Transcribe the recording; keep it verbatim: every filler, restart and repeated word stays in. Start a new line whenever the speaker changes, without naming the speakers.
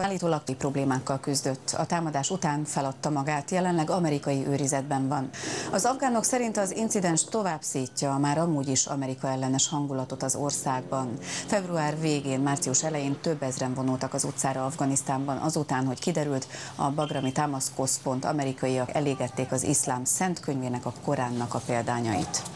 Állítólag problémákkal küzdött. A támadás után feladta magát, jelenleg amerikai őrizetben van. Az afgánok szerint az incidens tovább szítja a már amúgy is Amerika ellenes hangulatot az országban. Február végén, március elején több ezren vonultak az utcára Afganisztánban, azután, hogy kiderült, a bagrami támaszközpont amerikaiak elégették az iszlám szent könyvének, a Koránnak a példányait.